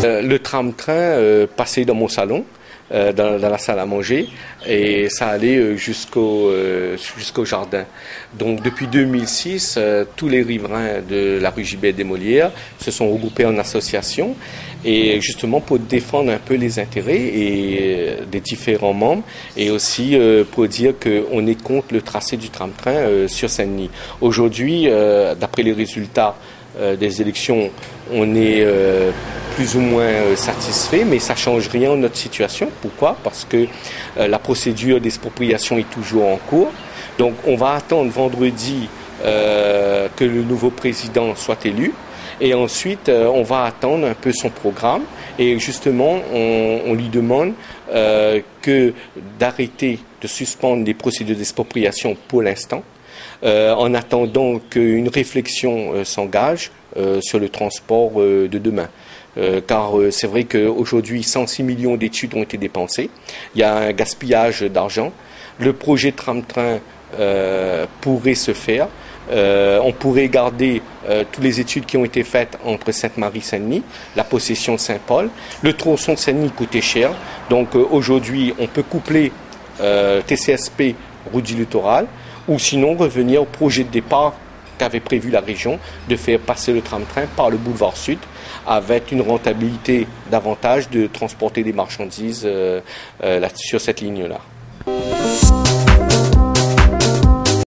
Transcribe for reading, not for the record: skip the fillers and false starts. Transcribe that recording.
Le tram-train passait dans mon salon, dans la salle à manger, et ça allait jusqu'au jardin. Donc depuis 2006, tous les riverains de la rue Gilbert des Molières se sont regroupés en association, et justement pour défendre un peu les intérêts des différents membres, et aussi pour dire qu'on est contre le tracé du tram-train sur Saint-Denis. Aujourd'hui, d'après les résultats des élections, on est plus ou moins satisfait, mais ça ne change rien en notre situation. Pourquoi? Parce que la procédure d'expropriation est toujours en cours. Donc on va attendre vendredi que le nouveau président soit élu. Et ensuite, on va attendre un peu son programme. Et justement, on lui demande d'arrêter, de suspendre les procédures d'expropriation pour l'instant, en attendant qu'une réflexion s'engage sur le transport de demain. Car c'est vrai qu'aujourd'hui, 106 millions d'études ont été dépensées. Il y a un gaspillage d'argent. Le projet tram-train pourrait se faire. On pourrait garder toutes les études qui ont été faites entre Sainte-Marie et Saint-Denis, la possession de Saint-Paul. Le tronçon de Saint-Denis coûtait cher. Donc aujourd'hui, on peut coupler TCSP, route du littoral, ou sinon revenir au projet de départ qu'avait prévu la région de faire passer le tram-train par le boulevard Sud avec une rentabilité davantage de transporter des marchandises sur cette ligne-là.